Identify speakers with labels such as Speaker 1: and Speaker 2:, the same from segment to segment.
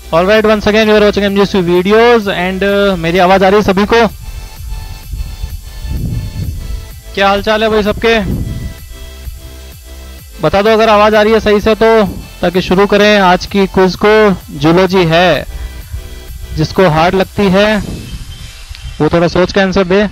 Speaker 1: Alright, once again you are watching MGSV videos and मेरी आवाज आ रही है सभी को? क्या हालचाल है भाई सबके? बता दो अगर आवाज आ रही है सही से, तो ताकि शुरू करें आज की क्विज को। जूलॉजी है, जिसको हार्ड लगती है वो थोड़ा सोच के आंसर दे।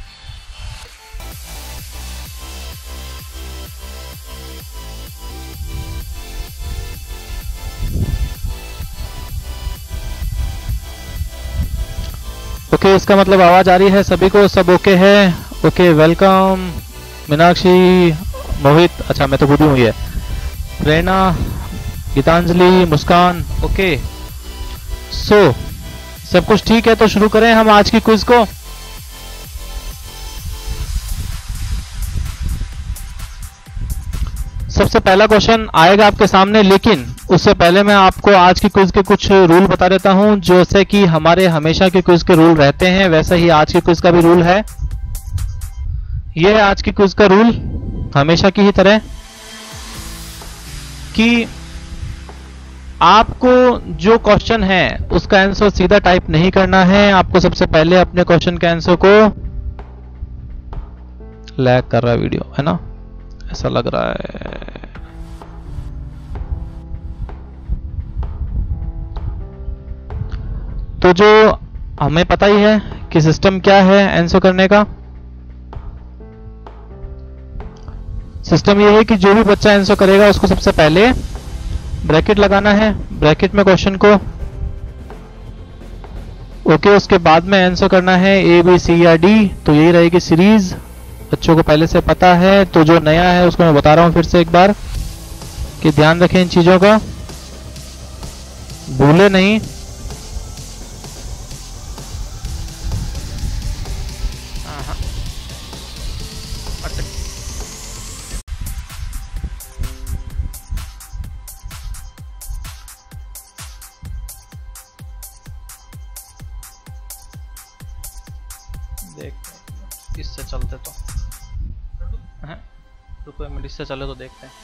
Speaker 1: ओके, इसका मतलब आवाज आ रही है सभी को, सब ओके है? ओके, वेलकम मीनाक्षी, मोहित, अच्छा मैं तो खुद ही हुई है, प्रेरणा, गीतांजलि, मुस्कान। ओके, सो सब कुछ ठीक है तो शुरू करें हम आज की क्विज को। सबसे पहला क्वेश्चन आएगा आपके सामने, लेकिन उससे पहले मैं आपको आज की क्विज के कुछ रूल बता देता हूं। जैसे कि हमारे हमेशा के क्विज के रूल रहते हैं, वैसे ही आज की क्विज का भी रूल है। यह है आज की क्विज का रूल, हमेशा की ही तरह, कि आपको जो क्वेश्चन है उसका आंसर सीधा टाइप नहीं करना है। आपको सबसे पहले अपने क्वेश्चन के आंसर को, लैग कर रहा है वीडियो है ना, ऐसा लग रहा है। तो जो हमें पता ही है कि सिस्टम क्या है आंसर करने का। सिस्टम ये है कि जो भी बच्चा आंसर करेगा उसको सबसे पहले ब्रैकेट लगाना है, ब्रैकेट में क्वेश्चन को, ओके, उसके बाद में आंसर करना है ए बी सी या डी। तो यही रहेगी सीरीज, बच्चों को पहले से पता है। तो जो नया है उसको मैं बता रहा हूं फिर से एक बार कि ध्यान रखें इन चीजों का, भूले नहीं। देखते इससे चलते तो हैं, रुको एक मिनट, इससे चले तो देखते हैं।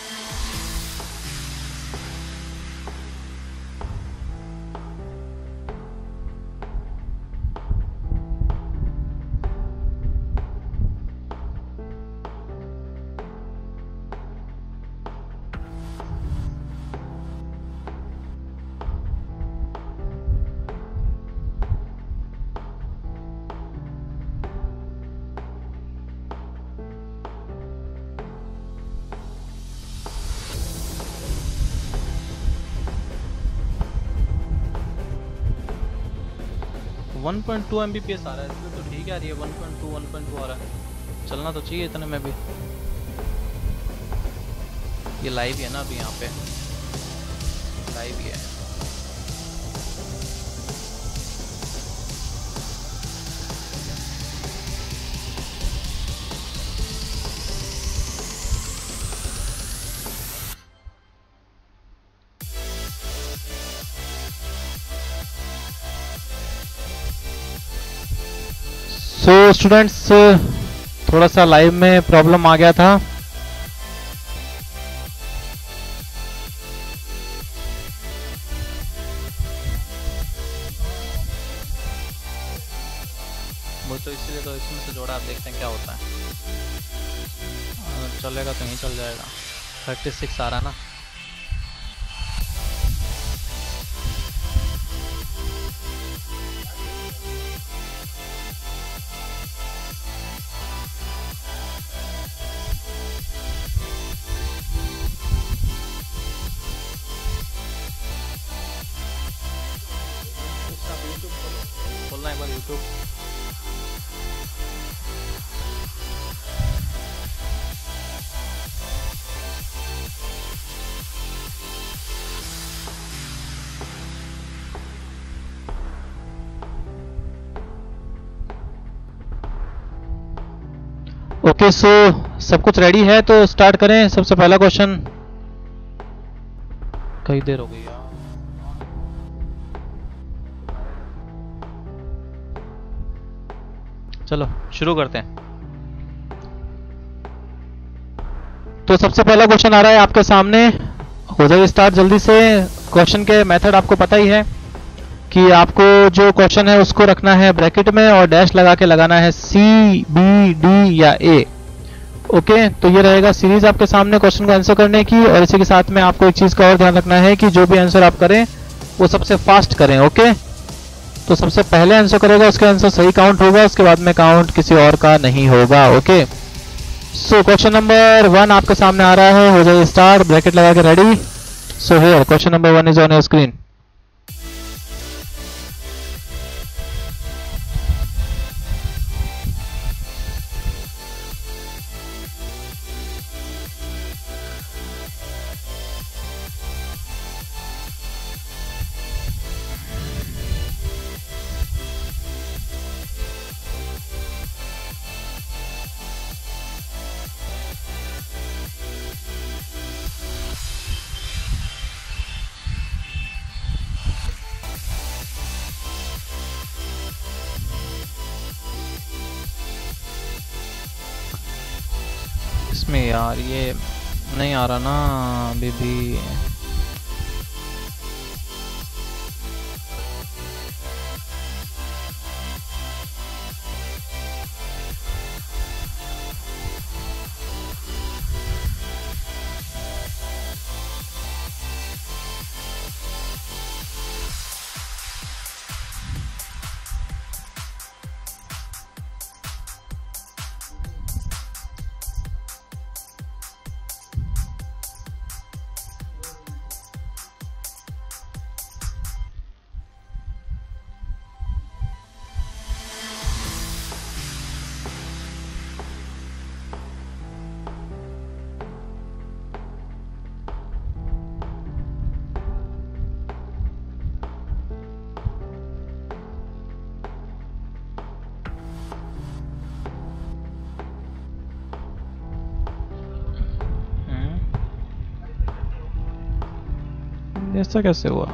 Speaker 1: .2 Mbps आ रहा है, इसमें तो ठीक आ रही है। 1.2 आ रहा है, चलना तो चाहिए इतने में भी। ये लाइव है ना अभी, यहाँ पे लाइव ही है। सो स्टूडेंट्स, थोड़ा सा लाइव में प्रॉब्लम आ गया था। वो तो इसलिए तो इसमें से जोड़ा, आप देखते हैं क्या होता है। चलेगा तो नहीं चल जाएगा। 36 आ रहा ना। खोलना एक बार यूट्यूब। ओके, सो सब कुछ रेडी है तो स्टार्ट करें। सबसे पहला क्वेश्चन, कई देर हो गई यार। चलो शुरू करते हैं। तो सबसे पहला क्वेश्चन आ रहा है आपके सामने, हो जाए स्टार्ट जल्दी से। क्वेश्चन के मेथड आपको पता ही है कि आपको जो क्वेश्चन है उसको रखना है ब्रैकेट में और डैश लगा के लगाना है सी, बी, डी या ए। ओके, तो ये रहेगा सीरीज आपके सामने क्वेश्चन को आंसर करने की। और इसी के साथ में आपको एक चीज का और ध्यान रखना है कि जो भी आंसर आप करें वो सबसे फास्ट करें। ओके, तो सबसे पहले आंसर करेगा उसका आंसर सही काउंट होगा, उसके बाद में काउंट किसी और का नहीं होगा। ओके, सो क्वेश्चन नंबर 1 आपके सामने आ रहा है, हो जाए स्टार्ट, ब्रैकेट लगा के ready. So here question number 1 is on your screen. इसमें यार ये नहीं आ रहा ना अभी भी। ऐसा कैसे हुआ?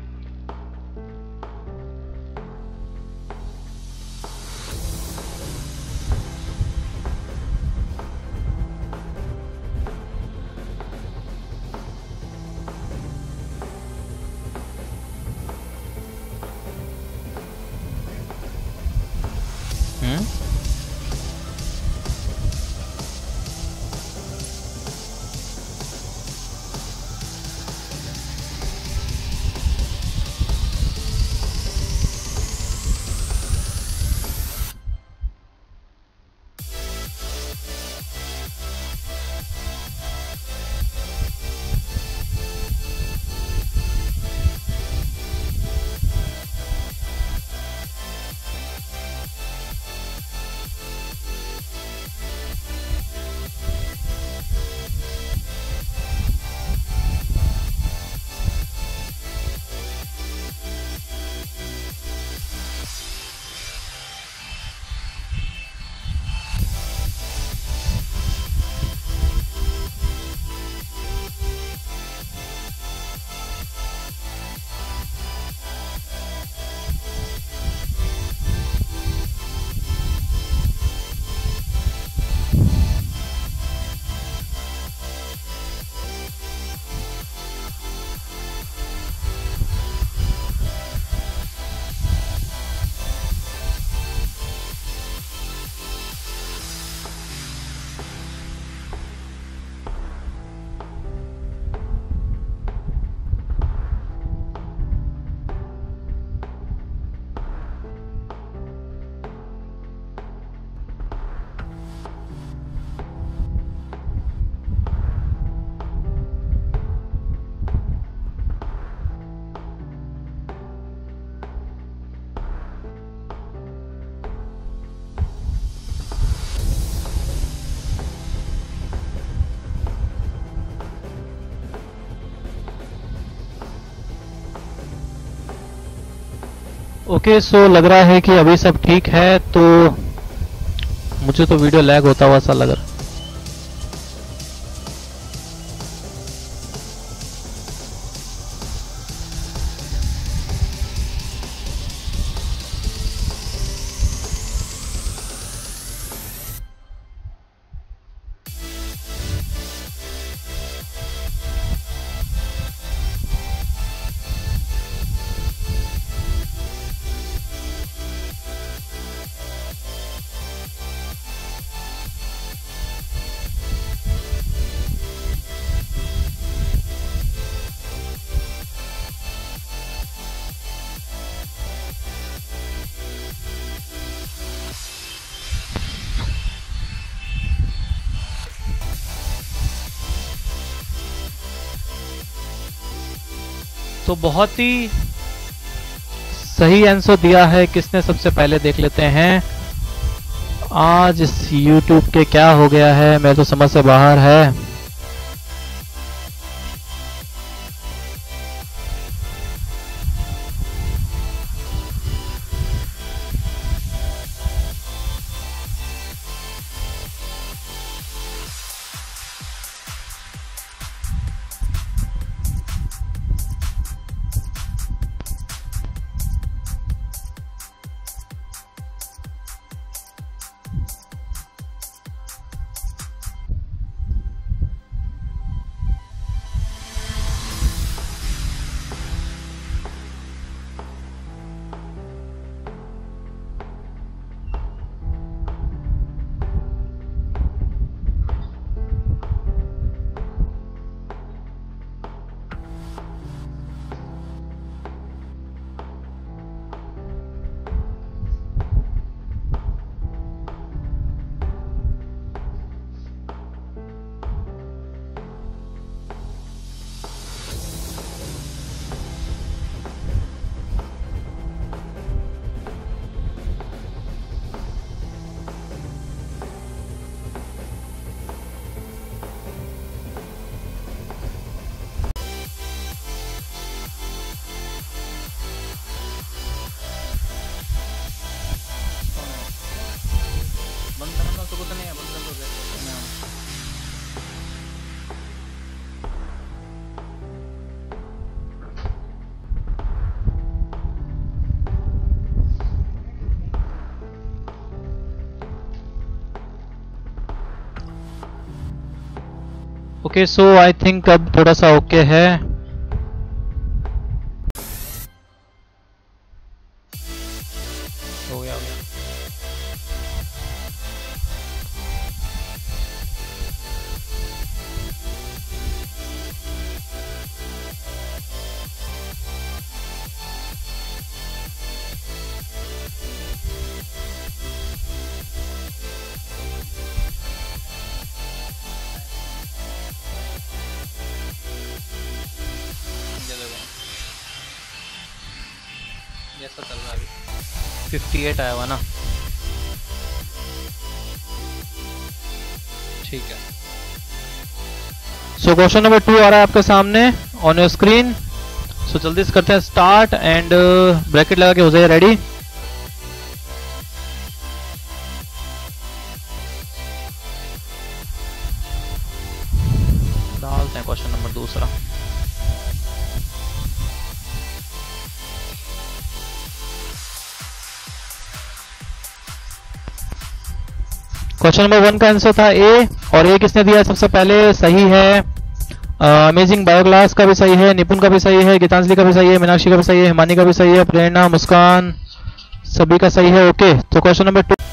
Speaker 1: ओके, सो लग रहा है कि अभी सब ठीक है। तो मुझे तो वीडियो लैग होता हुआ सा लग रहा। तो बहुत ही सही आंसर दिया है किसने सबसे पहले, देख लेते हैं। आज इस YouTube के क्या हो गया है, मैं तो समझ से बाहर है। ओके, सो आई थिंक अब थोड़ा सा ओके है। हो गया। जैसा चल रहा है अभी 58 आया हुआ ना, ठीक है। सो क्वेश्चन नंबर 2 आ रहा है आपके सामने ऑन योर स्क्रीन। सो जल्दी से करते हैं स्टार्ट एंड ब्रैकेट लगा के हो जाए रेडी। डालते हैं क्वेश्चन नंबर दूसरा। क्वेश्चन नंबर 1 का आंसर था ए, और ए किसने दिया सबसे पहले, सही है। अमेजिंग बायोग्लास का भी सही है, निपुण का भी सही है, गीतांजलि का भी सही है, मीनाक्षी का भी सही है, हिमानी का भी सही है, प्रेरणा, मुस्कान, सभी का सही है। ओके, तो question number 2।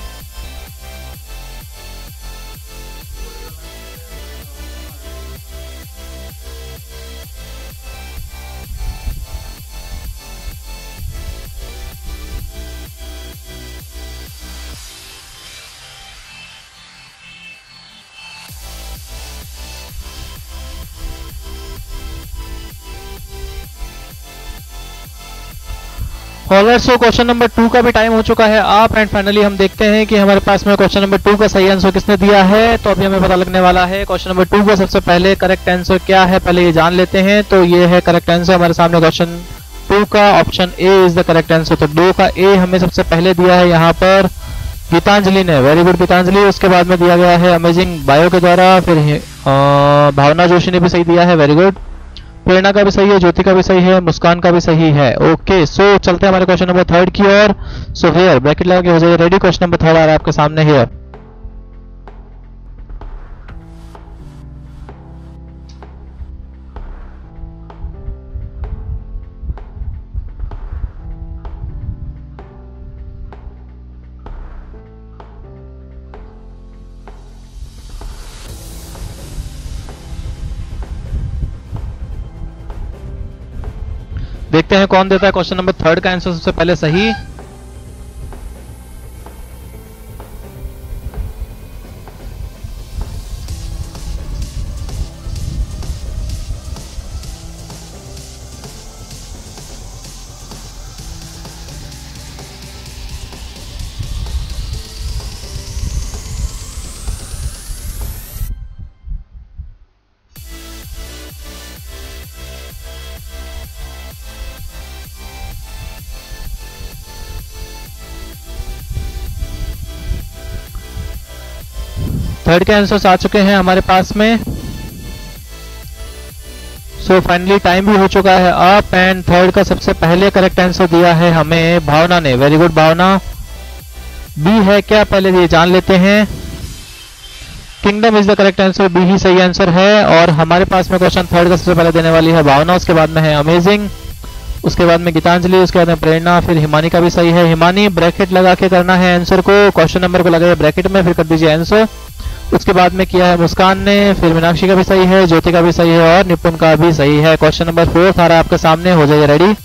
Speaker 1: Alright, so question number 2 का भी टाइम हो चुका है आप, एंड फाइनली हम देखते हैं कि हमारे पास में क्वेश्चन नंबर 2 का सही आंसर किसने दिया है। तो अभी हमें पता लगने वाला है क्वेश्चन नंबर 2 का सबसे पहले करेक्ट आंसर क्या है, पहले ये जान लेते हैं। तो ये है करेक्ट आंसर हमारे सामने, क्वेश्चन 2 का option A is the correct answer. तो 2 का ए हमें सबसे पहले दिया है यहाँ पर गीतांजलि ने, वेरी गुड गीतांजलि। उसके बाद में दिया गया है अमेजिंग बायो के द्वारा, फिर भावना जोशी ने भी सही दिया है, वेरी गुड। प्रेरणा का भी सही है, ज्योति का भी सही है, मुस्कान का भी सही है। ओके, सो चलते हैं हमारे क्वेश्चन नंबर 3 की ओर। सो हियर ब्रैकेट लगा के हो जाइए रेडी। क्वेश्चन नंबर 3 आ रहा है आपके सामने हियर। देखते हैं कौन देता है क्वेश्चन नंबर 3 का आंसर सबसे पहले सही। थर्ड के आंसर्स आ चुके हैं हमारे पास में। सो फाइनली टाइम भी हो चुका है अप एंड थर्ड का सबसे पहले करेक्ट आंसर दिया है हमें भावना ने। वेरी गुड भावना। बी है क्या, पहले ये जान लेते हैं। Kingdom is the correct answer, B ही सही आंसर है। और हमारे पास में क्वेश्चन थर्ड का सबसे पहले देने वाली है भावना, उसके बाद में है अमेजिंग, उसके बाद में गीतांजलि, उसके बाद में प्रेरणा, फिर हिमानी का भी सही है। हिमानी ब्रैकेट लगा के करना है आंसर को, क्वेश्चन नंबर को लगाइए ब्रैकेट में, फिर कर दीजिए आंसर। उसके बाद में किया है मुस्कान ने, फिर मीनाक्षी का भी सही है, ज्योति का भी सही है और निपुण का भी सही है। क्वेश्चन नंबर 4 आ रहा है आपके सामने, हो जाइए रेडी।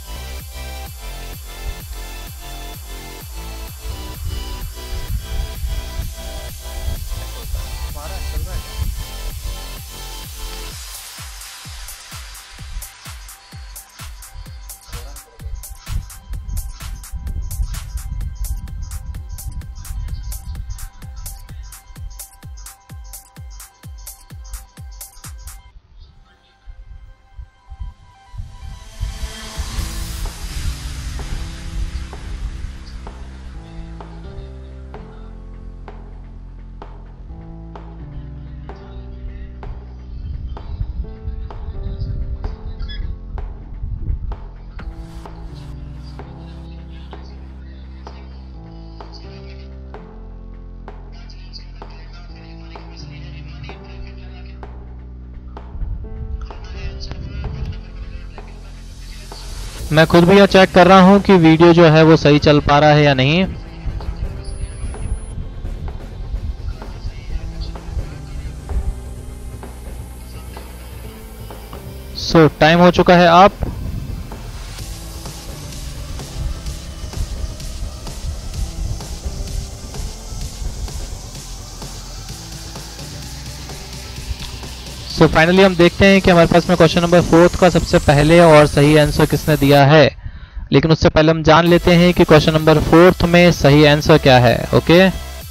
Speaker 1: मैं खुद भी यह चेक कर रहा हूं कि वीडियो जो है वो सही चल पा रहा है या नहीं। सो टाइम हो चुका है आप। सो फाइनली हम देखते हैं कि हमारे पास में क्वेश्चन नंबर 4 का सबसे पहले और सही आंसर किसने दिया है। लेकिन उससे पहले हम जान लेते हैं कि क्वेश्चन नंबर 4 में सही आंसर क्या है। Okay,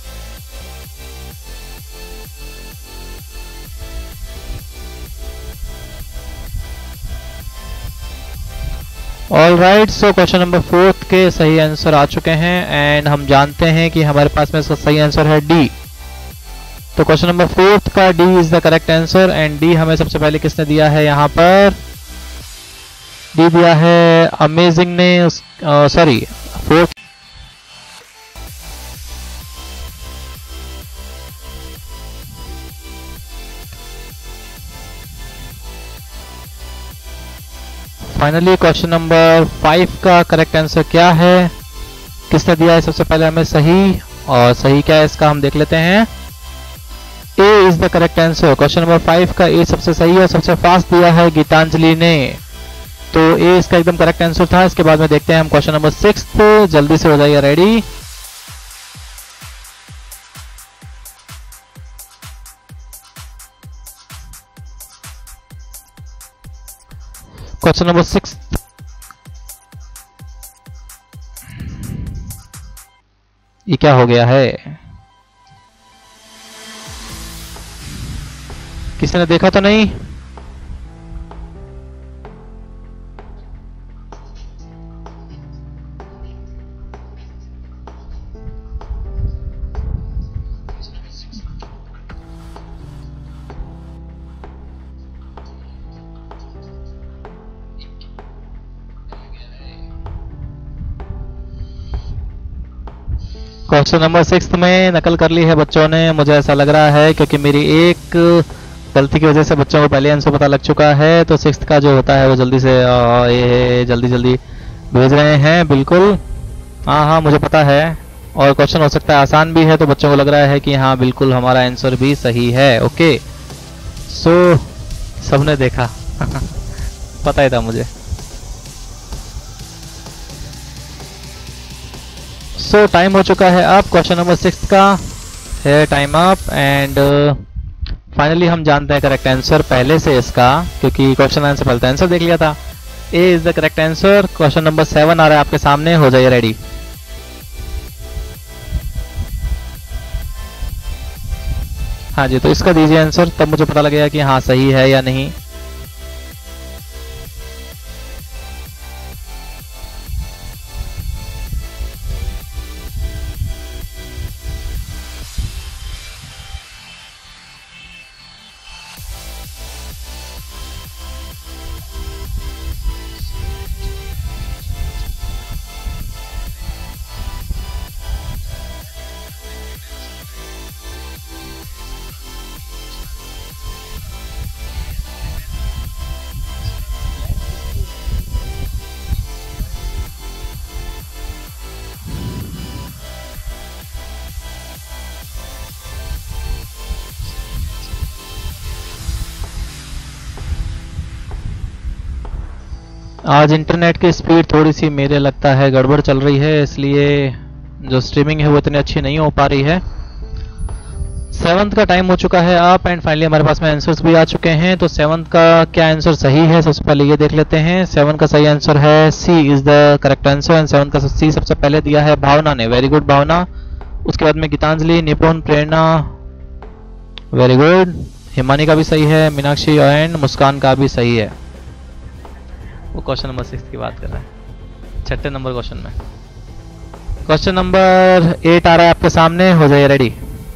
Speaker 1: all right. So question number 4 के सही आंसर आ चुके हैं एंड हम जानते हैं कि हमारे पास में इसका सही आंसर है डी। तो क्वेश्चन नंबर 4 का D is the correct answer and D हमें सबसे पहले किसने दिया है, यहां पर डी दिया है अमेजिंग ने। सॉरी, 4 फाइनली क्वेश्चन नंबर 5 का करेक्ट आंसर क्या है, किसने दिया है सबसे पहले हमें सही, और सही क्या है इसका हम देख लेते हैं। A is the correct answer. Question number 5 का ए सबसे सही है और सबसे फास्ट दिया है गीतांजलि ने। तो ए इसका एकदम करेक्ट आंसर था। इसके बाद में देखते हैं हम क्वेश्चन नंबर 6। जल्दी से हो जाइए रेडी। क्वेश्चन नंबर 6 ये क्या हो गया है, किसी ने देखा तो नहीं? क्वेश्चन नंबर 6 में नकल कर ली है बच्चों ने, मुझे ऐसा लग रहा है, क्योंकि मेरी एक गलती की वजह से बच्चों को पहले आंसर पता लग चुका है। तो 6 का जो होता है वो जल्दी से ये जल्दी जल्दी भेज रहे हैं। बिल्कुल, हाँ हाँ मुझे पता है, और क्वेश्चन हो सकता है आसान भी है, तो बच्चों को लग रहा है कि हाँ बिल्कुल हमारा आंसर भी सही है। ओके, सो सबने देखा पता ही था मुझे। सो टाइम हो चुका है अब क्वेश्चन नंबर 6 का है टाइम अप एंड फाइनली हम जानते हैं करेक्ट आंसर पहले से इसका, क्योंकि क्वेश्चन आंसर पहले आंसर देख लिया था। A is the correct answer. Question number 7 आ रहा है आपके सामने, हो जाइए रेडी। हाँ जी, तो इसका दीजिए आंसर, तब मुझे पता लगेगा कि हाँ सही है या नहीं। आज इंटरनेट की स्पीड थोड़ी सी मेरे लगता है गड़बड़ चल रही है, इसलिए जो स्ट्रीमिंग है वो इतनी अच्छी नहीं हो पा रही है। 7th का टाइम हो चुका है अप एंड फाइनली हमारे पास में आंसर्स भी आ चुके हैं। तो 7th का क्या आंसर सही है सबसे पहले ये देख लेते हैं। 7 का सही आंसर है C is the correct answer and 7 का सी सबसे पहले दिया है भावना ने। Very good Bhavna. उसके बाद में गीतांजलि, निपुण, प्रेरणा, वेरी गुड। हिमानी का भी सही है, मीनाक्षी एंड मुस्कान का भी सही है। वो क्वेश्चन नंबर 6 की बात कर रहा है, 6ठे नंबर क्वेश्चन में। क्वेश्चन नंबर 8 आ रहा है आपके सामने, हो जाइए रेडी।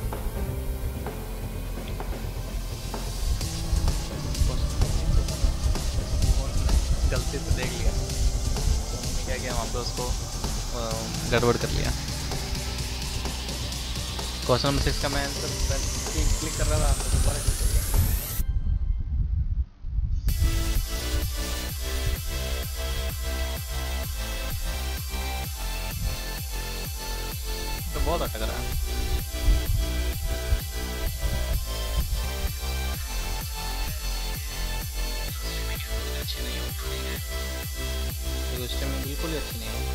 Speaker 1: गलती से देख लिया, क्या किया वहां पे, उसको गड़बड़ कर लिया। क्वेश्चन नंबर 6 का मैं आंसर क्लिक कर रहा था, दोबारा क्लिक कर लिया। तो बहुत अटक रहा है। अच्छी नहीं हो रही है, स्ट्रीमिंग बिल्कुल ही अच्छी नहीं है।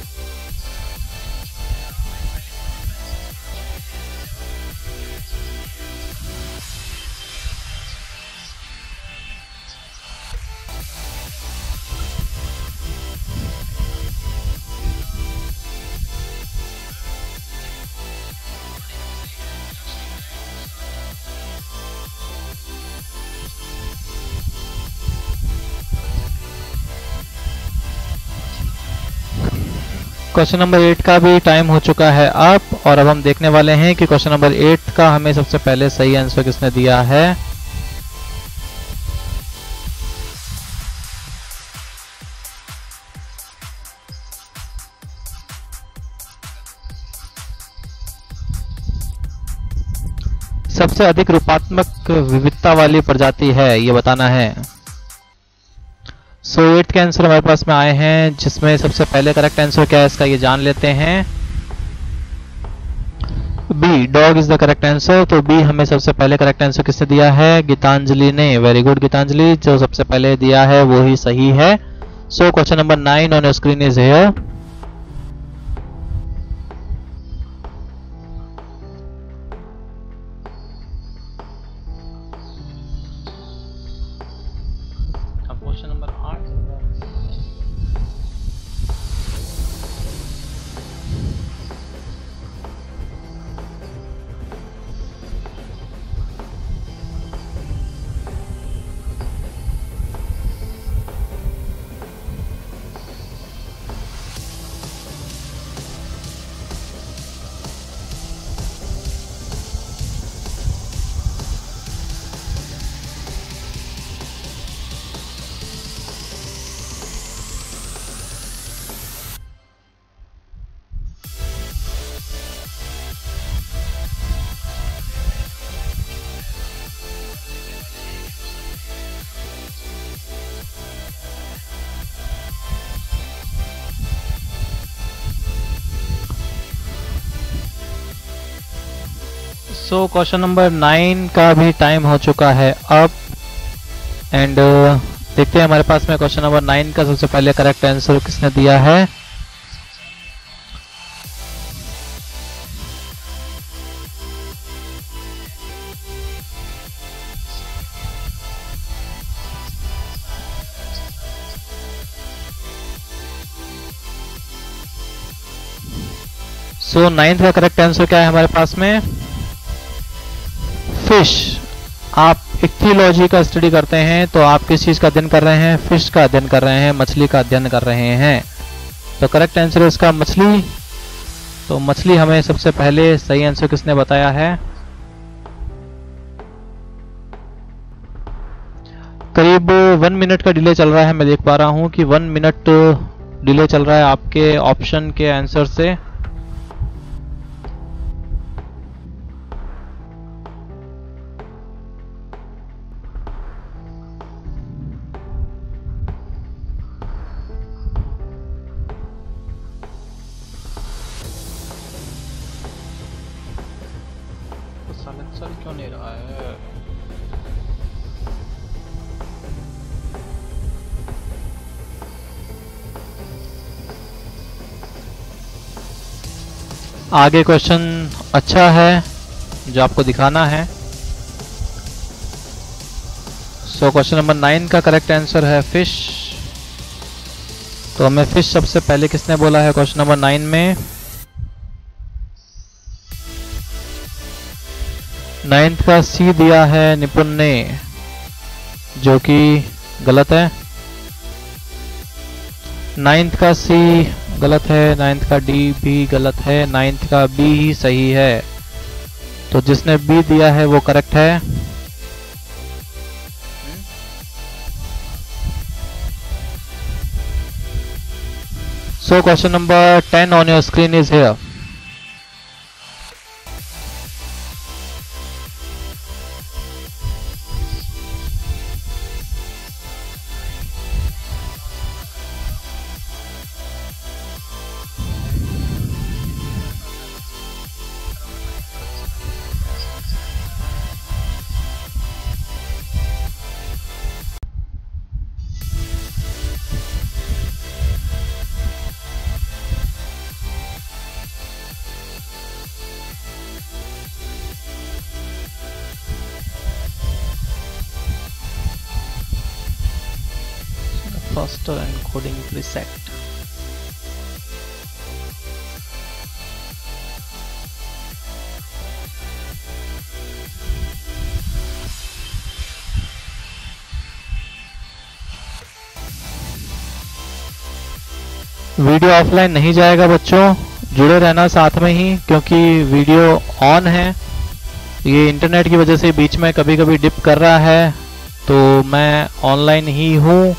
Speaker 1: क्वेश्चन नंबर 8 का भी टाइम हो चुका है अप और अब हम देखने वाले हैं कि क्वेश्चन नंबर 8 का हमें सबसे पहले सही आंसर किसने दिया है। सबसे अधिक रूपात्मक विविधता वाली प्रजाति है, ये बताना है। सो 8 के आंसर हमारे पास में आए हैं, जिसमें सबसे पहले करेक्ट आंसर क्या है इसका ये जान लेते हैं। B, dog is the correct answer. तो बी हमें सबसे पहले करेक्ट आंसर किसने दिया है? गीतांजलि ने। वेरी गुड गीतांजलि, जो सबसे पहले दिया है वो ही सही है। So question number 9 on your screen is here. Question number 8 so question number 9 का भी टाइम हो चुका है अब एंड देखते हैं हमारे पास में क्वेश्चन नंबर 9 का सबसे पहले करेक्ट आंसर किसने दिया है। सो 9th का करेक्ट आंसर क्या है हमारे पास में? फिश। आप इक्थियोलॉजी का स्टडी करते हैं तो आप किस चीज का अध्ययन कर रहे हैं? फिश का अध्ययन कर रहे हैं, मछली का अध्ययन कर रहे हैं। तो करेक्ट आंसर है इसका मछली। तो मछली हमें सबसे पहले सही आंसर किसने बताया है? करीब 1 मिनट का डिले चल रहा है, मैं देख पा रहा हूं कि 1 मिनट डिले चल रहा है आपके ऑप्शन के आंसर से। चल क्यों नहीं रहा है? आगे क्वेश्चन अच्छा है जो आपको दिखाना है। सो क्वेश्चन नंबर 9 का करेक्ट आंसर है फिश। तो हमें फिश सबसे पहले किसने बोला है क्वेश्चन नंबर 9 में? 9th का सी दिया है निपुण ने, जो कि गलत है। 9th का सी गलत है, 9th का डी भी गलत है, 9th का बी ही सही है। तो जिसने बी दिया है वो करेक्ट है। So question number 10 on your screen is here. Faster encoding preset. Video offline नहीं जाएगा बच्चों, जुड़े रहना साथ में ही, क्योंकि वीडियो ऑन है। ये इंटरनेट की वजह से बीच में कभी कभी डिप कर रहा है, तो मैं ऑनलाइन ही हूँ।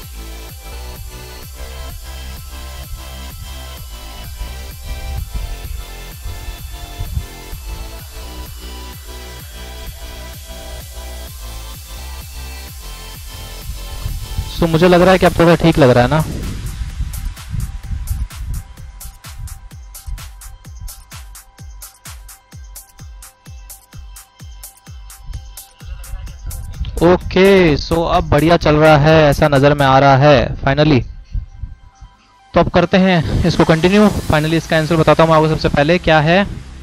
Speaker 1: तो मुझे लग रहा है कि अब थोड़ा ठीक लग रहा है ना। ओके, सो अब बढ़िया चल रहा है, ऐसा नजर में आ रहा है फाइनली। तो अब करते हैं इसको कंटिन्यू। फाइनली इसका आंसर बताता हूं मैं आपको। सबसे पहले क्या है?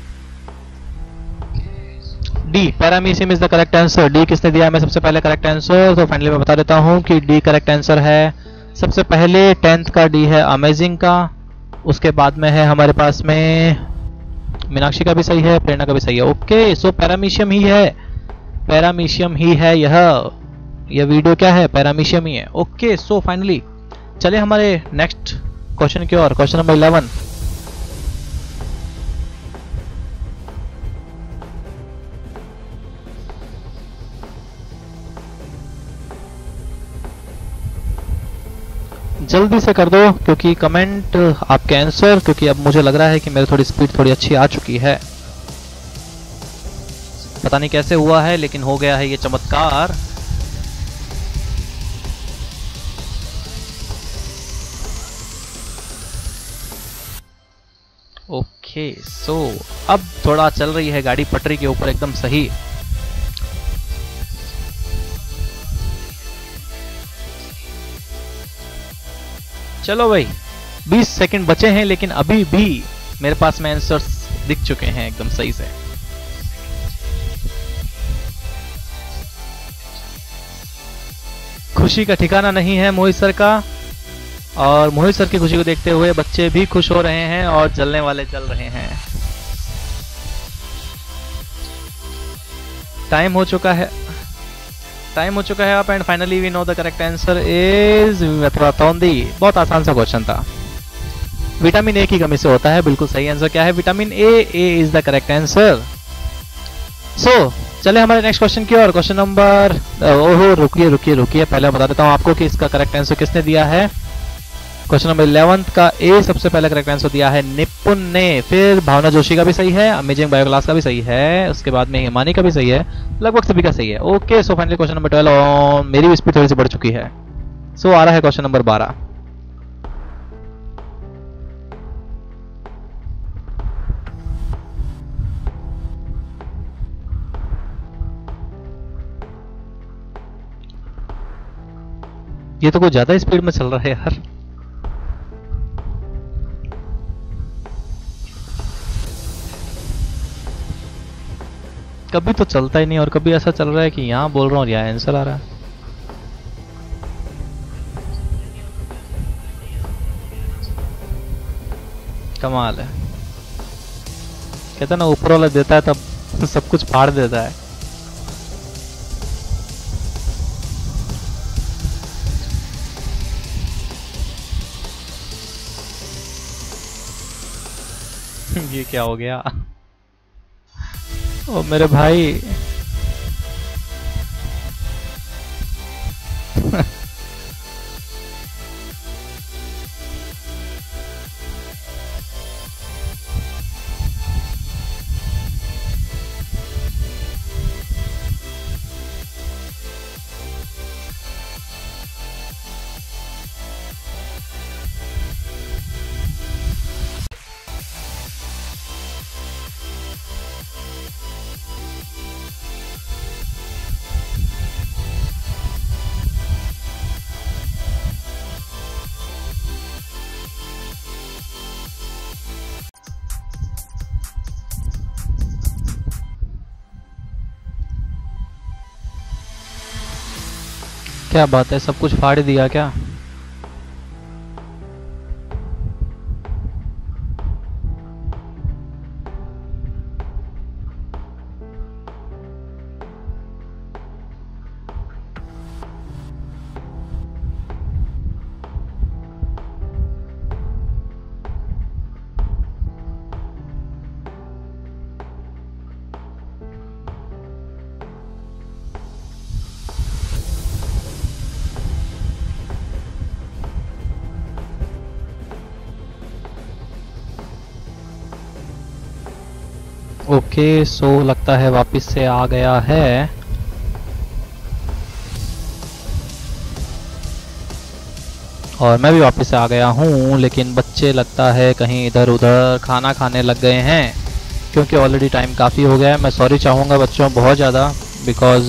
Speaker 1: D, paramecium is the correct answer. D किसने दिया हमें सबसे पहले करेक्ट आंसर? तो फाइनली मैं बता देता हूं कि डी करेक्ट आंसर है। सबसे पहले 10th का डी है अमेजिंग का, उसके बाद में है हमारे पास में मीनाक्षी का भी सही है, प्रेरणा का भी सही है। ओके, सो पैरामीशियम ही है, पैरामीशियम ही है यह वीडियो क्या है? पैरामीशियम ही है। ओके, सो फाइनली चलिए हमारे नेक्स्ट क्वेश्चन की ओर। Question number 11। जल्दी से कर दो क्योंकि कमेंट आपके आंसर, क्योंकि अब मुझे लग रहा है कि मेरी थोड़ी स्पीड थोड़ी अच्छी आ चुकी है। पता नहीं कैसे हुआ है, लेकिन हो गया है ये चमत्कार। ओके, सो अब थोड़ा चल रही है गाड़ी पटरी के ऊपर एकदम सही। चलो भाई, 20 सेकंड बचे हैं, लेकिन अभी भी मेरे पास में आंसर्स दिख चुके हैं एकदम सही से। खुशी का ठिकाना नहीं है मोहित सर का, और मोहित सर की खुशी को देखते हुए बच्चे भी खुश हो रहे हैं और जलने वाले जल रहे हैं। टाइम हो चुका है आप। And finally we know the correct answer is तौंदी। बहुत आसान सा क्वेश्चन था। विटामिन ए की कमी से होता है, बिल्कुल सही आंसर क्या है? Vitamin A is the correct answer. So चले हमारे नेक्स्ट क्वेश्चन की ओर। क्वेश्चन नंबर, ओहो रुकिए, पहले बता देता हूं आपको कि इसका करेक्ट आंसर किसने दिया है। क्वेश्चन नंबर 11 का ए सबसे पहले करेक्ट आंसर दिया है निपुण ने, फिर भावना जोशी का भी सही है, अमेजिंग बायो क्लास का भी सही है, उसके बाद में हिमानी का भी सही है, लगभग सभी का सही है। Okay, so finally question number 12। मेरी भी स्पीड थोड़ी सी बढ़ चुकी है। सो आ रहा है क्वेश्चन नंबर 12। ये तो कुछ ज्यादा स्पीड में चल रहा है यार। कभी तो चलता ही नहीं और कभी ऐसा चल रहा है कि यहाँ बोल रहा हूँ यहाँ आंसर आ रहा है। कमाल है। कहता ना ऊपर वाला देता है तब सब कुछ फाड़ देता है। ये क्या हो गया? ओ मेरे भाई। क्या बात है, सब कुछ फाड़ दिया क्या? ओके सो लगता है वापस से आ गया है। और मैं भी वापस से आ गया हूँ, लेकिन बच्चे लगता है कहीं इधर उधर खाना खाने लग गए हैं, क्योंकि ऑलरेडी टाइम काफ़ी हो गया है। मैं सॉरी चाहूँगा बच्चों बहुत ज़्यादा, बिकॉज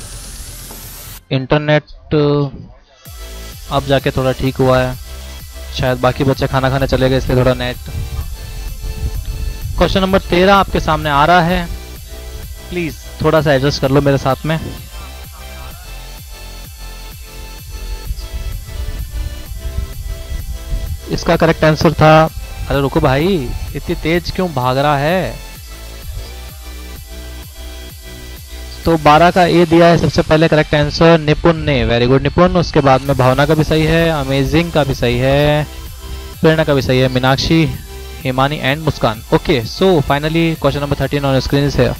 Speaker 1: इंटरनेट अब जाके थोड़ा ठीक हुआ है। शायद बाकी बच्चे खाना खाने चले गए, इसलिए थोड़ा नेट। क्वेश्चन नंबर 13 आपके सामने आ रहा है, प्लीज थोड़ा सा एडजस्ट कर लो मेरे साथ में। इसका करेक्ट आंसर था, अरे रुको भाई, इतनी तेज क्यों भाग रहा है? तो 12 का ए दिया है सबसे पहले करेक्ट आंसर निपुण ने। वेरी गुड निपुण। उसके बाद में भावना का भी सही है, अमेजिंग का भी सही है, प्रेरणा का भी सही है, Meenakshi, Himani and Muskan. Okay so finally question number 13 on screen is here.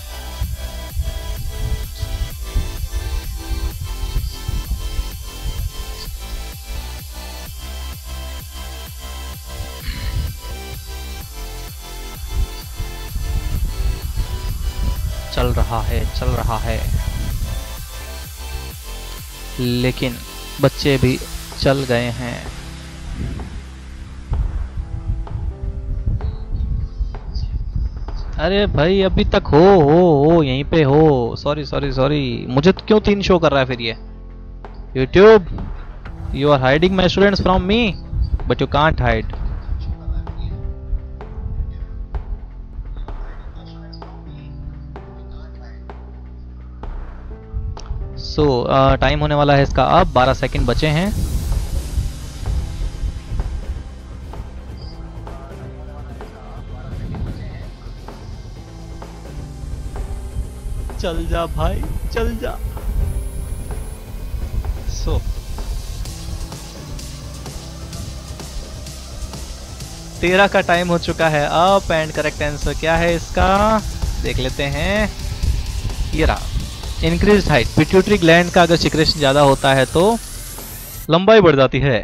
Speaker 1: चल रहा है, लेकिन बच्चे भी चल गए हैं। अरे भाई अभी तक हो यहीं पे हो। सॉरी मुझे तो क्यों 3 शो कर रहा है फिर ये? YouTube, you are hiding my students from me, but you can't hide. So time होने वाला है इसका अब, 12 सेकंड बचे हैं। चल जा भाई, चल जा। सो 13 का टाइम हो चुका है अब, एंड करेक्ट आंसर क्या है इसका देख लेते हैं। ये रहा, इंक्रीज हाइट। पिट्यूटरी ग्लैंड का अगर सिक्रेशन ज्यादा होता है तो लंबाई बढ़ जाती है।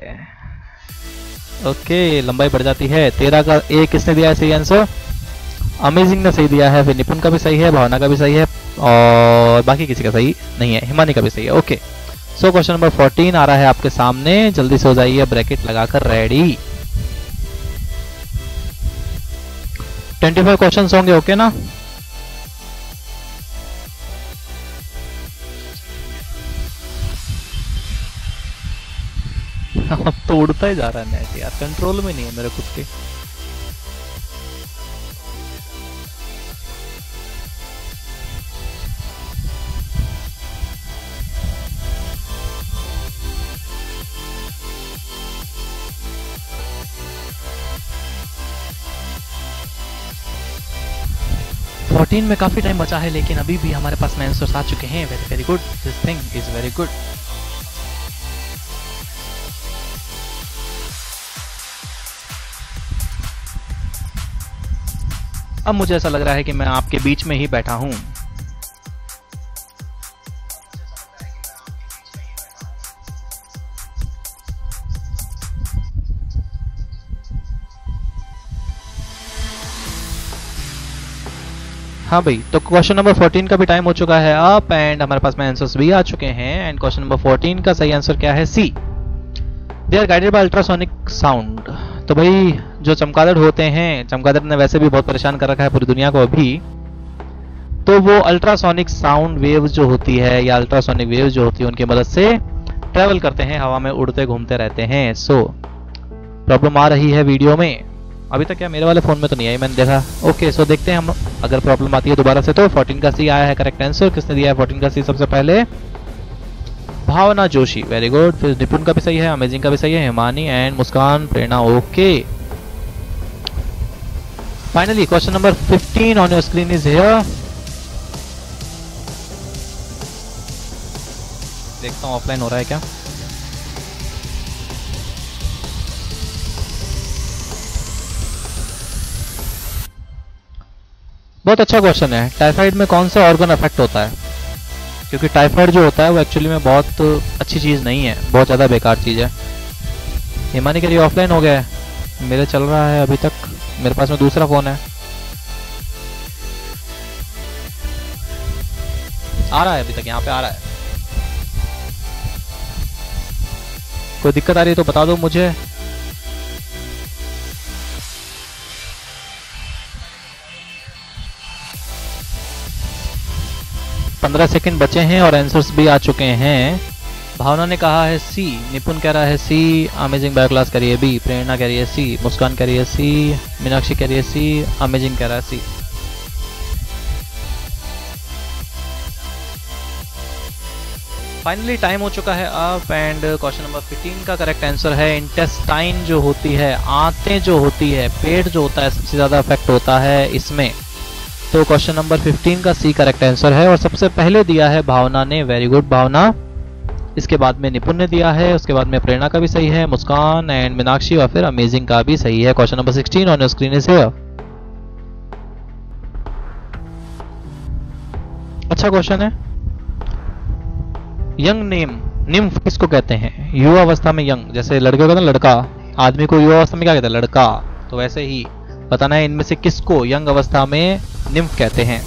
Speaker 1: ओके लंबाई बढ़ जाती है। 13 का ए किसने दिया है सही आंसर? अमेजिंग ने सही दिया है, फिर निपुण का भी सही है, भावना का भी सही है, और बाकी किसी का सही नहीं है, हिमानी का भी सही है। ओके सो क्वेश्चन नंबर 14 आ रहा है आपके सामने, जल्दी से हो जाइए ब्रैकेट लगाकर रेडी। 25 क्वेश्चंस होंगे, ओके ना? अब तो उड़ता ही जा रहा है नेट यार, कंट्रोल में नहीं है मेरे खुद के। 14 में काफी टाइम बचा है, लेकिन अभी भी हमारे पास में आंसर्स आ चुके हैं। Very very good, this thing is very good. अब मुझे ऐसा लग रहा है कि मैं आपके बीच में ही बैठा हूं। हाँ भाई, तो क्वेश्चन नंबर 14 का भी टाइम हो चुका है अप, एंड हमारे पास में आंसर्स भी आ चुके हैं। एंड क्वेश्चन नंबर 14 का सही आंसर क्या है? C, they are guided by ultrasonic sound. तो भाई जो चमगादड़ होते हैं, चमगादड़ ने वैसे भी बहुत परेशान कर रखा है पूरी दुनिया को अभी, तो वो अल्ट्रासोनिक साउंड वेव जो होती है या अल्ट्रासोनिक वेव जो होती है उनकी मदद से ट्रेवल करते हैं, हवा में उड़ते घूमते रहते हैं। सो प्रॉब्लम आ रही है वीडियो में। अभी तक क्या मेरे वाले फोन में तो नहीं आई, मैंने देखा। ओके, सो देखते हैं हम अगर प्रॉब्लम आती है दोबारा से। तो 14 का सी आया है करेक्ट आंसर। किसने दिया है 14 का सी सबसे पहले? Bhavna Joshi, very good. फिर निपुण का भी सही है, अमेजिंग का भी सही है, Himani and Muskan, Prerna. Okay, finally question number 15 on your screen is here. देखता हूँ ऑफलाइन हो रहा है क्या। बहुत अच्छा क्वेश्चन है। टाइफाइड में कौन सा ऑर्गन अफेक्ट होता है? क्योंकि टाइफाइड जो होता है वो एक्चुअली में बहुत अच्छी चीज़ नहीं है, बहुत ज़्यादा बेकार चीज़ है। हिमानी के लिए ऑफलाइन हो गया है, मेरे चल रहा है अभी तक। मेरे पास में दूसरा फ़ोन है, आ रहा है अभी तक, यहाँ पे आ रहा है। कोई दिक्कत आ रही है तो बता दो मुझे। पंद्रह सेकंड बचे हैं और आंसर्स भी आ चुके हैं। भावना ने कहा है सी, निपुण कह रहा है सी, अमेजिंग बायो क्लास कह रही है बी, प्रेरणा कह रही है सी, मुस्कान कह रही है सी, मीनाक्षी कह रही है सी, अमेजिंग कह रहा है सी। फाइनली टाइम हो चुका है अप, एंड क्वेश्चन नंबर 15 का करेक्ट आंसर है इंटेस्टाइन जो होती है, आंतें जो होती है, पेट जो होता है, सबसे ज्यादा अफेक्ट होता है इसमें। तो क्वेश्चन नंबर 15 का सी करेक्ट आंसर है और सबसे पहले दिया है भावना ने। Very good Bhavna. इसके बाद में निपुण ने दिया है, उसके बाद में प्रेरणा का भी सही है, मुस्कान एंड मीनाक्षी और फिर अमेजिंग का भी सही है। Question number 16 on your screen is here. अच्छा क्वेश्चन है। यंग नेम, निम्फ किसको कहते हैं? युवा अवस्था में यंग, जैसे लड़के को कहते हैं लड़का, आदमी को युवा अवस्था में क्या कहते हैं? लड़का। तो वैसे ही बताना है इनमें से किसको यंग अवस्था में निम्फ कहते हैं।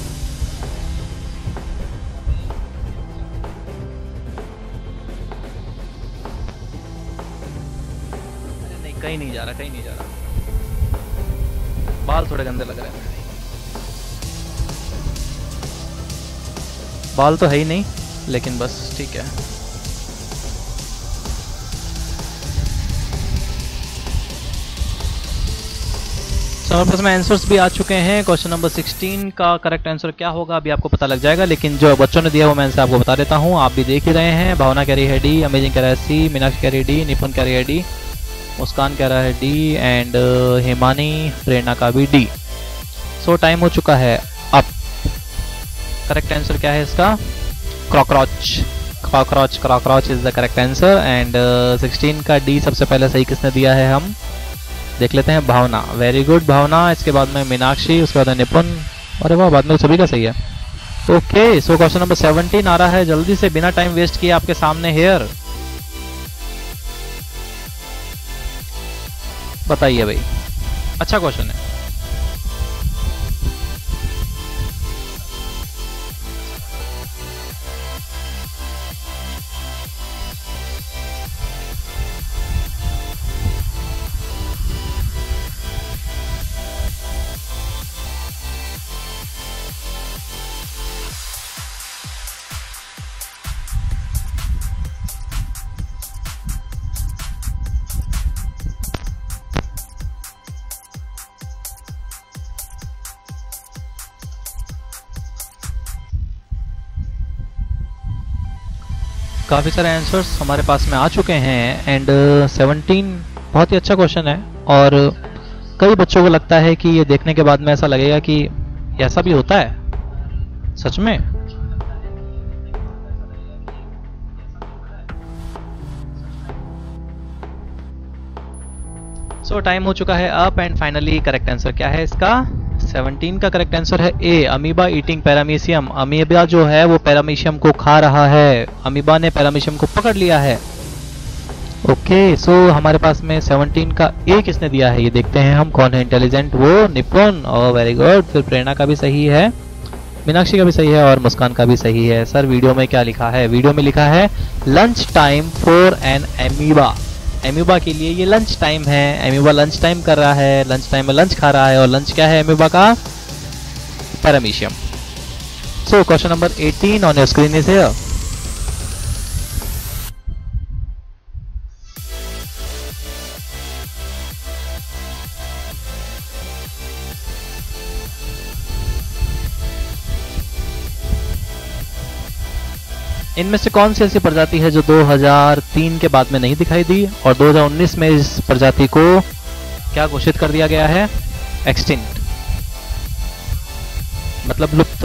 Speaker 1: नहीं, कहीं नहीं जा रहा, कहीं नहीं जा रहा। बाल थोड़े गंदे लग रहे हैं। बाल तो है ही नहीं, लेकिन बस ठीक है। हमारे पास में आंसर्स भी आ चुके हैं। क्वेश्चन नंबर 16 का करेक्ट आंसर क्या होगा अभी आपको पता लग जाएगा, लेकिन जो बच्चों ने दिया वो मैं आंसर आपको बता देता हूँ। आप भी देख ही रहे हैं। भावना कह रही है डी, अमेजिंग कह रहा है सी, मीनाक्षी कह रही है डी, निपुण कह रही है डी, मुस्कान कह रहा है डी एंड हिमानी, प्रेरणा का भी डी। सो टाइम हो चुका है अब। करेक्ट आंसर क्या है इसका? Cockroach, cockroach, cockroach is the correct answer. And 16 का डी सबसे पहले सही किसने दिया है हम देख लेते हैं। Bhavna, very good Bhavna. इसके बाद में मीनाक्षी, उसके बाद में निपुण, अरे वाह, बाद में सभी का सही है। ओके, सो क्वेश्चन नंबर 17 आ रहा है जल्दी से, बिना टाइम वेस्ट किए आपके सामने हेयर। बताइए भाई, अच्छा क्वेश्चन है। काफ़ी सारे आंसर्स हमारे पास में आ चुके हैं। एंड 17 बहुत ही अच्छा क्वेश्चन है और कई बच्चों को लगता है कि ये देखने के बाद में ऐसा लगेगा कि ये ऐसा भी होता है सच में? सो टाइम हो चुका है up and finally correct answer क्या है इसका? 17 का करेक्ट आंसर है A, amoeba eating paramecium. Amoeba जो है वो पैरामीशियम को खा रहा है, अमीबा ने पैरामीशियम को पकड़ लिया है। ओके सो हमारे पास में 17 का ए किसने दिया है ये देखते हैं हम, कौन है इंटेलिजेंट? वो निपुण। और वेरी गुड, फिर प्रेरणा का भी सही है, मीनाक्षी का भी सही है और मुस्कान का भी सही है। सर वीडियो में क्या लिखा है? वीडियो में लिखा है lunch time for an amoeba. Amoeba के लिए ये लंच टाइम है, एमीबा लंच टाइम कर रहा है, लंच टाइम में लंच खा रहा है और लंच क्या है एमीबा का? Paramecium. So question number 18 on your screen is here. इनमें से कौन सी ऐसी प्रजाति है जो 2003 के बाद में नहीं दिखाई दी और 2019 में इस प्रजाति को क्या घोषित कर दिया गया है? एक्सटिंक्ट, मतलब लुप्त।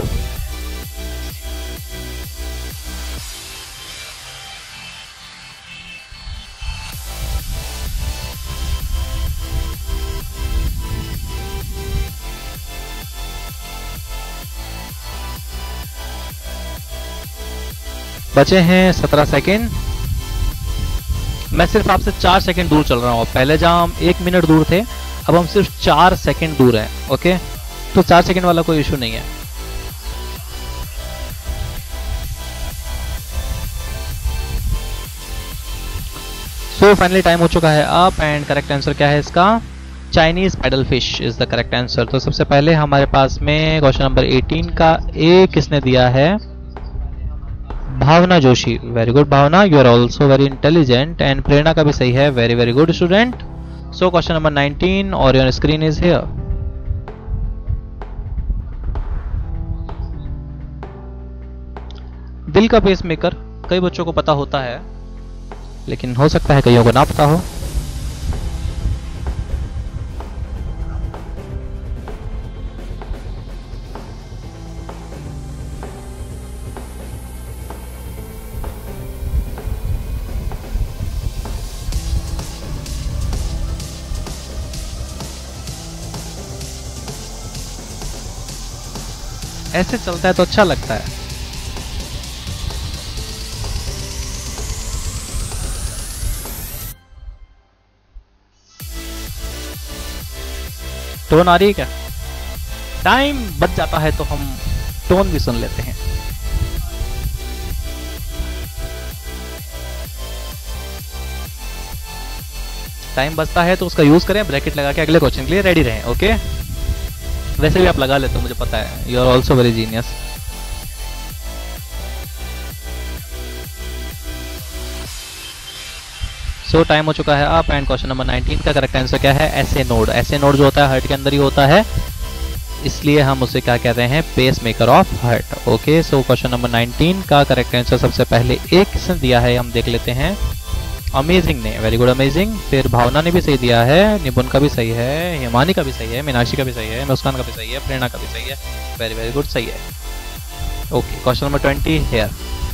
Speaker 1: बचे हैं 17 सेकेंड। मैं सिर्फ आपसे 4 सेकेंड दूर चल रहा हूँ। पहले जहां हम 1 मिनट दूर थे, अब हम सिर्फ 4 सेकेंड दूर हैं। ओके, तो 4 सेकेंड वाला कोई इशू नहीं है। सो फाइनली टाइम हो चुका है अप एंड करेक्ट आंसर क्या है इसका? Chinese paddle fish is the correct answer. तो सबसे पहले हमारे पास में क्वेश्चन नंबर 18 का ए किसने दिया है? Bhavna Joshi. Very good Bhavna, you are also very intelligent. And Prerna का भी सही है, very very good student. So question number 19 और योर स्क्रीन इज हियर। दिल का पेस मेकर कई बच्चों को पता होता है, लेकिन हो सकता है कईयों को ना पता हो। ऐसे चलता है तो अच्छा लगता है। टोन आ रही है क्या? टाइम बच जाता है तो हम टोन भी सुन लेते हैं। टाइम बचता है तो उसका यूज करें, ब्रैकेट लगा के अगले क्वेश्चन के लिए रेडी रहें। ओके, वैसे भी आप लगा लेते हो, मुझे पता है, you are also very genius. So time हो चुका है अप एंड क्वेश्चन नंबर 19 का करेक्ट आंसर क्या है? SA node. एसए नोड जो होता है हार्ट के अंदर ही होता है, इसलिए हम उसे क्या कहते हैं? Pacemaker of heart. Okay, so question number 19 का करेक्ट आंसर सबसे पहले एक किसने दिया है हम देख लेते हैं। अमेजिंग ने, वेरी गुड अमेजिंग। फिर भावना ने भी सही दिया है, निपुण का भी सही है, हिमानी का भी सही है, मीनाक्षी का भी सही है, मुस्कान का भी सही है, प्रेरणा का भी सही है। वेरी वेरी गुड, सही है। Okay, question number 20 here.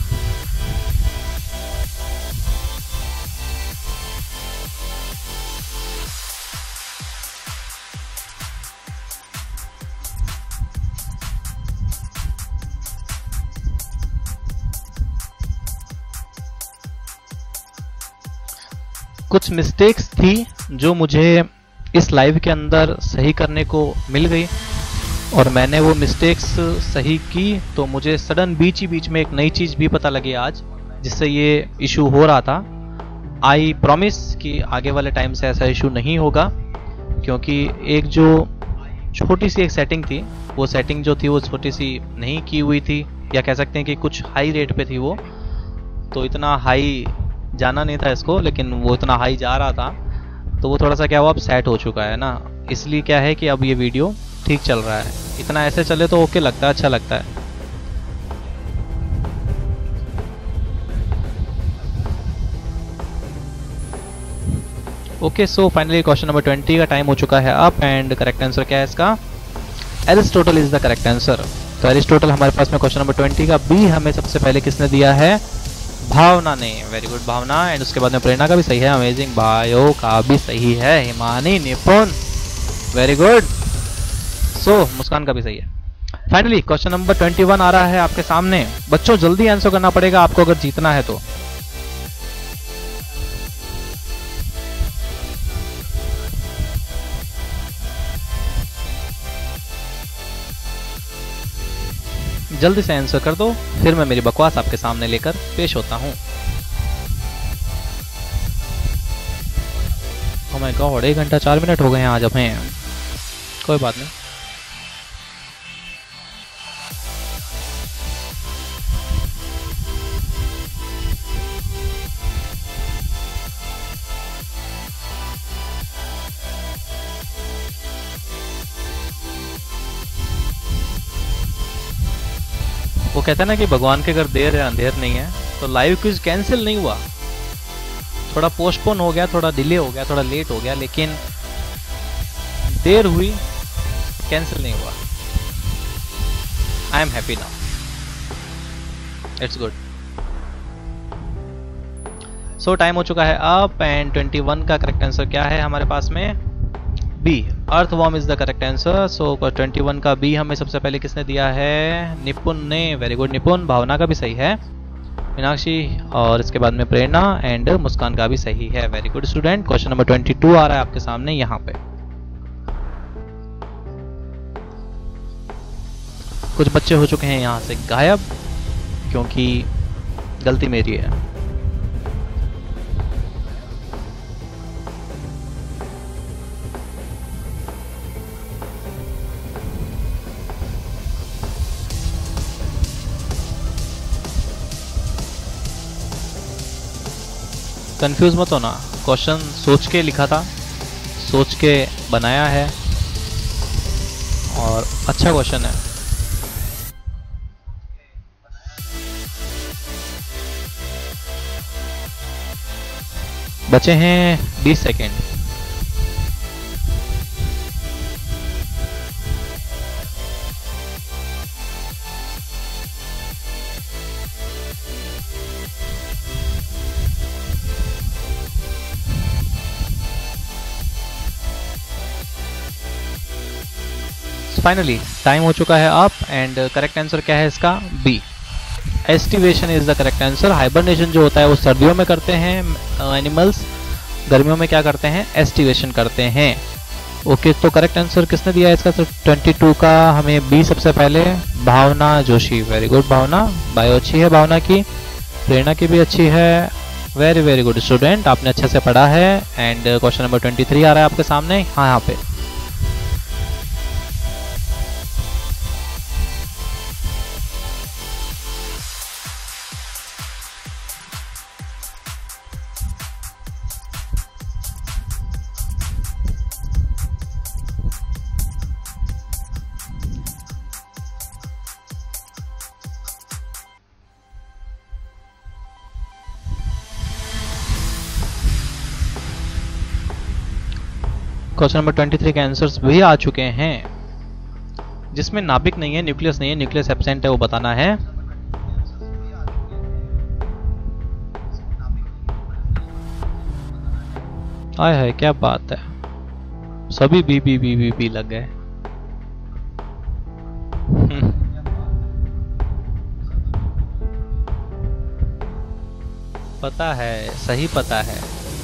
Speaker 1: कुछ मिस्टेक्स थी जो मुझे इस लाइव के अंदर सही करने को मिल गई और मैंने वो मिस्टेक्स सही की, तो मुझे सडन बीच ही बीच में एक नई चीज़ भी पता लगी आज, जिससे ये इशू हो रहा था। आई प्रॉमिस कि आगे वाले टाइम से ऐसा इशू नहीं होगा, क्योंकि एक जो छोटी सी एक सेटिंग थी, वो सेटिंग जो थी वो छोटी सी नहीं की हुई थी, या कह सकते हैं कि कुछ हाई रेट पे थी वो, तो इतना हाई जाना नहीं था इसको, लेकिन वो इतना हाई जा रहा था, तो वो थोड़ा सा क्या हुआ अब सेट हो चुका है ना, इसलिए क्या है कि अब ये वीडियो ठीक चल रहा है। इतना ऐसे चले तो ओके लगता है, अच्छा लगता है। Okay, so finally question number 20 का टाइम हो चुका है अप एंड करेक्ट आंसर क्या है इसका? Aristotle is the correct answer. तो एरिस्टोटल हमारे पास में क्वेश्चन नंबर 20 का बी हमें सबसे पहले किसने दिया है? भावना ने। Very good Bhavna. एंड उसके बाद में प्रेरणा का भी सही है, अमेजिंग। बायो का भी सही है, हिमानी, निपुण, वेरी गुड। सो मुस्कान का भी सही है। फाइनली क्वेश्चन नंबर 21 आ रहा है आपके सामने। बच्चों जल्दी आंसर करना पड़ेगा आपको अगर जीतना है तो। जल्दी से आंसर कर दो, फिर मैं मेरी बकवास आपके सामने लेकर पेश होता हूं। ओह माय गॉड, 1 घंटा 4 मिनट हो गए हैं आज हमें। कोई बात नहीं। वो कहता है ना कि भगवान के अगर देर है अंधेर नहीं है। तो लाइव क्विज कैंसिल नहीं हुआ, थोड़ा पोस्टपोन हो गया, थोड़ा डिले हो गया, थोड़ा लेट हो गया, लेकिन देर हुई, कैंसिल नहीं हुआ। I am happy now, it's good. So time हो चुका है अप एंड 21 का करेक्ट आंसर क्या है हमारे पास में? B, earthworm is the correct answer. So 21 का बी हमें सबसे पहले किसने दिया है? निपुण ने। वेरी गुड निपुण। भावना का भी सही है, मीनाक्षी, और इसके बाद में प्रेरणा एंड मुस्कान का भी सही है। Very good student. Question number 22 आ रहा है आपके सामने यहाँ पे। कुछ बच्चे हो चुके हैं यहाँ से गायब, क्योंकि गलती मेरी है। कंफ्यूज मत होना, क्वेश्चन सोच के लिखा था, सोच के बनाया है, और अच्छा क्वेश्चन है। बचे हैं 20 सेकेंड। फाइनली टाइम हो चुका है अप एंड करेक्ट आंसर क्या है इसका? B, aestivation is the correct answer. Hibernation जो होता है वो सर्दियों में करते हैं एनिमल्स, गर्मियों में क्या करते हैं? एस्टिवेशन करते हैं। ओके, तो करेक्ट आंसर किसने दिया है इसका? 22 का हमें बी सबसे पहले Bhavna Joshi. Very good Bhavna, bio अच्छी है भावना की, प्रेरणा की भी अच्छी है। वेरी वेरी गुड स्टूडेंट, आपने अच्छे से पढ़ा है। एंड क्वेश्चन नंबर 23 आ रहा है आपके सामने। हाँ, यहाँ पे क्वेश्चन नंबर 23 के आंसर्स भी आ चुके हैं, जिसमें नाभिक नहीं है, न्यूक्लियस नहीं है, न्यूक्लियस एब्सेंट है, वो बताना है। आय हाय क्या बात है, सभी B B B B B लग गए। पता है, सही पता है।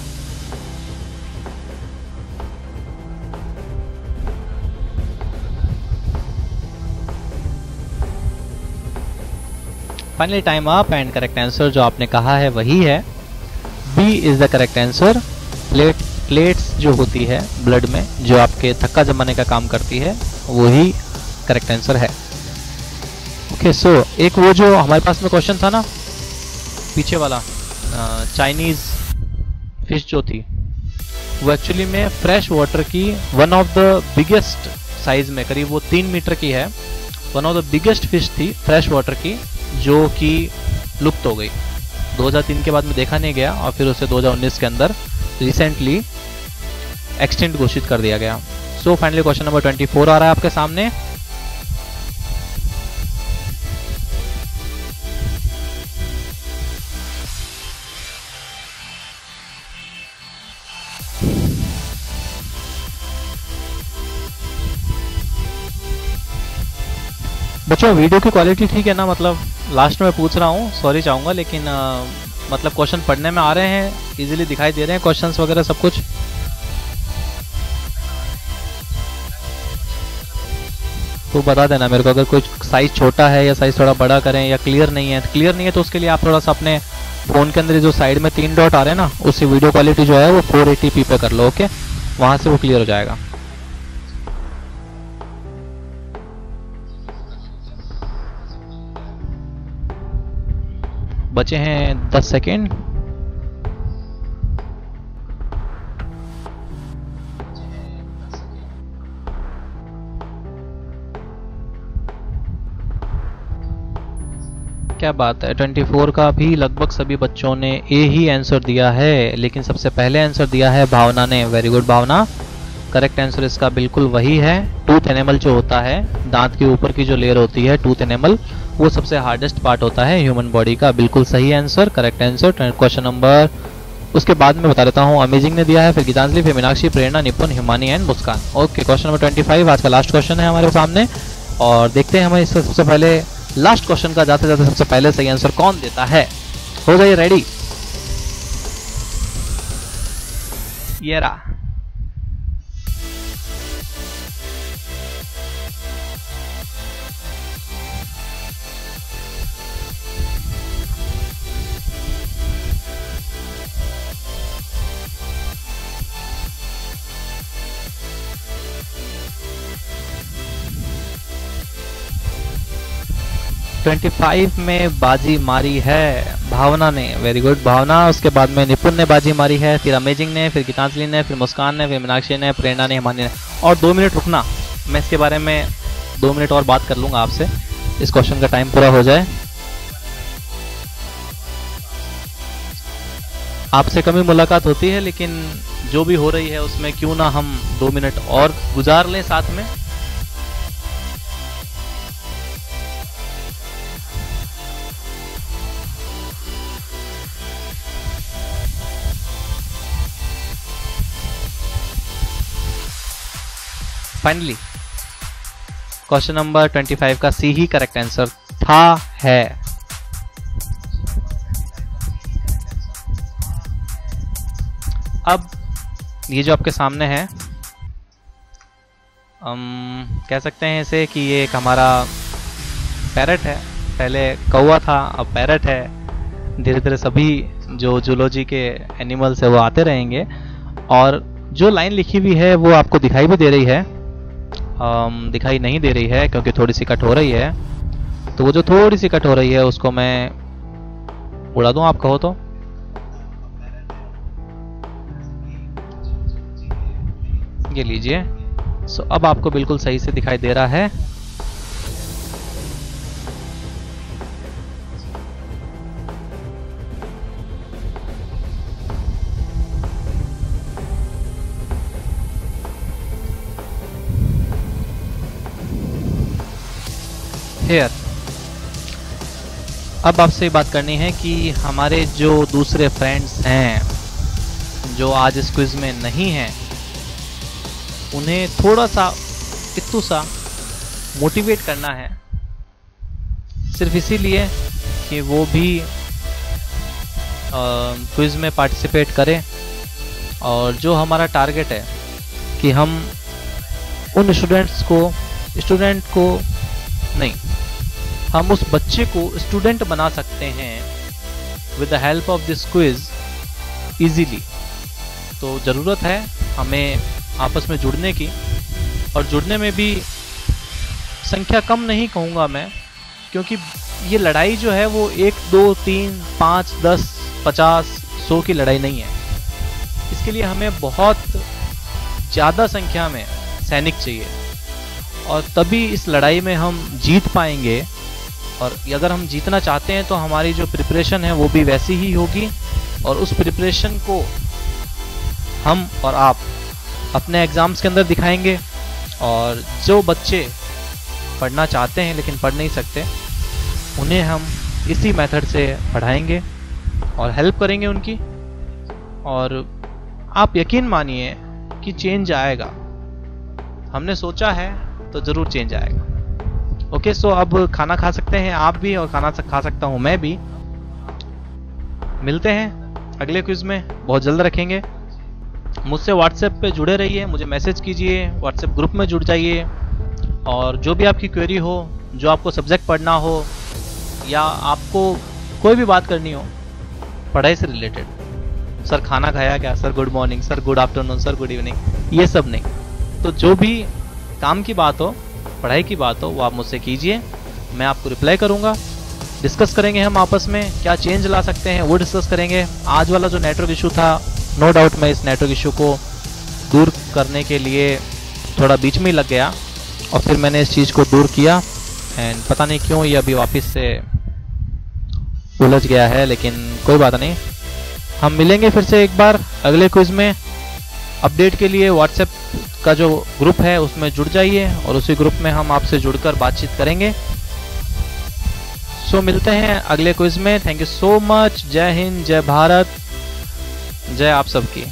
Speaker 1: Finally time up and correct answer जो आपने कहा है वही है, B is the correct answer. Plates जो होती है ब्लड में, जो आपके थक्का जमाने का काम करती है, वही करेक्ट आंसर है। ओके, सो एक वो जो हमारे पास में क्वेश्चन था ना पीछे वाला, चाइनीज फिश जो थी, वो एक्चुअली में फ्रेश वाटर की one of the biggest size में, करीब वो 3 मीटर की है, one of the biggest fish थी फ्रेश वाटर की, जो कि लुप्त हो गई। 2003 के बाद में देखा नहीं गया, और फिर उसे 2019 के अंदर रिसेंटली एक्सटिंक्ट घोषित कर दिया गया। सो फाइनली क्वेश्चन नंबर 24 आ रहा है आपके सामने। बच्चों वीडियो की क्वालिटी ठीक है ना? मतलब लास्ट में पूछ रहा हूँ, सॉरी चाहूँगा, लेकिन मतलब क्वेश्चन पढ़ने में आ रहे हैं, इजीली दिखाई दे रहे हैं क्वेश्चंस वगैरह सब कुछ? तो बता देना मेरे को, अगर कोई साइज छोटा है या साइज थोड़ा बड़ा करें या क्लियर नहीं है। क्लियर नहीं है तो उसके लिए आप थोड़ा सा अपने फ़ोन के अंदर जो साइड में 3 डॉट आ रहे हैं ना, उससे वीडियो क्वालिटी जो है वो 480p पे कर लो। ओके, वहाँ से वो क्लियर हो जाएगा। बचे हैं 10 सेकेंड। क्या बात है, 24 का भी लगभग सभी बच्चों ने ए ही आंसर दिया है, लेकिन सबसे पहले आंसर दिया है भावना ने। Very good Bhavna, correct answer इसका बिल्कुल वही है। टूथ एनिमल जो होता है, दांत के ऊपर की जो लेयर होती है टूथ एनिमल, वो सबसे हार्डेस्ट पार्ट होता है ह्यूमन बॉडी का। बिल्कुल सही answer, correct answer. Question number उसके बाद में बता देता हूँ। अमेजिंग ने दिया है, फिर गीतांजलि, फिर Meenakshi, Prerna, Nipun, Himani and Muskan. Okay, question number 25 आज का लास्ट क्वेश्चन है हमारे सामने, और देखते हैं हमें इससे सबसे पहले लास्ट क्वेश्चन का जाते जाते सबसे पहले सही आंसर कौन देता है। हो जाइए रेडी। ये रहा। ट्वेंटी 25 में बाजी मारी है भावना ने। Very good Bhavna. उसके बाद में निपुण ने बाजी मारी है, फिर अमेजिंग ने, फिर गीतांजलि ने, फिर मुस्कान ने, फिर मीनाक्षी ने, प्रेरणा ने, हिमानी ने। और 2 मिनट रुकना, मैं इसके बारे में 2 मिनट और बात कर लूँगा आपसे, इस क्वेश्चन का टाइम पूरा हो जाए। आपसे कम ही मुलाकात होती है, लेकिन जो भी हो रही है उसमें क्यों ना हम 2 मिनट और गुजार लें साथ में। फाइनली क्वेश्चन नंबर 25 का सी ही करेक्ट आंसर था है। अब ये जो आपके सामने है, कह सकते हैं इसे कि ये एक हमारा पैरट है। पहले कौवा था, अब पैरट है। धीरे धीरे सभी जो जूलॉजी के एनिमल्स है वो आते रहेंगे। और जो लाइन लिखी हुई है वो आपको दिखाई भी दे रही है, दिखाई नहीं दे रही है क्योंकि थोड़ी सी कट हो रही है। तो वो जो थोड़ी सी कट हो रही है उसको मैं उड़ा दूं, आप कहो तो। ये लीजिए। सो अब आपको बिल्कुल सही से दिखाई दे रहा है। हेयर। अब आपसे बात करनी है कि हमारे जो दूसरे फ्रेंड्स हैं जो आज इस क्विज में नहीं हैं, उन्हें थोड़ा सा इत्तू सा मोटिवेट करना है, सिर्फ इसीलिए कि वो भी क्विज में पार्टिसिपेट करें। और जो हमारा टारगेट है कि हम उन स्टूडेंट को नहीं, हम उस बच्चे को स्टूडेंट बना सकते हैं with the help of this quiz easily. तो ज़रूरत है हमें आपस में जुड़ने की, और जुड़ने में भी संख्या कम नहीं कहूँगा मैं, क्योंकि ये लड़ाई जो है वो 1 2 3 5 10 50 100 की लड़ाई नहीं है। इसके लिए हमें बहुत ज़्यादा संख्या में सैनिक चाहिए, और तभी इस लड़ाई में हम जीत पाएंगे। और अगर हम जीतना चाहते हैं तो हमारी जो प्रिपरेशन है वो भी वैसी ही होगी, और उस प्रिपरेशन को हम और आप अपने एग्ज़ाम्स के अंदर दिखाएंगे। और जो बच्चे पढ़ना चाहते हैं लेकिन पढ़ नहीं सकते, उन्हें हम इसी मेथड से पढ़ाएंगे और हेल्प करेंगे उनकी। और आप यकीन मानिए कि चेंज आएगा। हमने सोचा है तो ज़रूर चेंज आएगा। ओके सो अब खाना खा सकते हैं आप भी और खाना खा सकता हूँ मैं भी। मिलते हैं अगले क्विज में, बहुत जल्द रखेंगे। मुझसे व्हाट्सएप पे जुड़े रहिए, मुझे मैसेज कीजिए, व्हाट्सएप ग्रुप में जुड़ जाइए, और जो भी आपकी क्वेरी हो, जो आपको सब्जेक्ट पढ़ना हो या आपको कोई भी बात करनी हो पढ़ाई से रिलेटेड, सर खाना खाया क्या, sir good morning, sir good afternoon, sir good evening, ये सब नहीं, तो जो भी काम की बात हो, पढ़ाई की बात हो, वो आप मुझसे कीजिए, मैं आपको रिप्लाई करूंगा। डिस्कस करेंगे हम आपस में क्या चेंज ला सकते हैं, वो डिस्कस करेंगे। आज वाला जो नेटवर्क इशू था, नो डाउट मैं इस नेटवर्क इशू को दूर करने के लिए थोड़ा बीच में ही लग गया और फिर मैंने इस चीज़ को दूर किया, एंड पता नहीं क्यों ये अभी वापस से उलझ गया है, लेकिन कोई बात नहीं। हम मिलेंगे फिर से एक बार अगले क्विज में। अपडेट के लिए व्हाट्सएप का जो ग्रुप है उसमें जुड़ जाइए और उसी ग्रुप में हम आपसे जुड़कर बातचीत करेंगे। सो मिलते हैं अगले क्विज में। Thank you so much. जय हिंद, जय भारत, जय आप सबकी।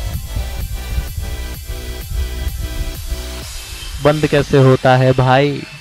Speaker 1: बंद कैसे होता है भाई?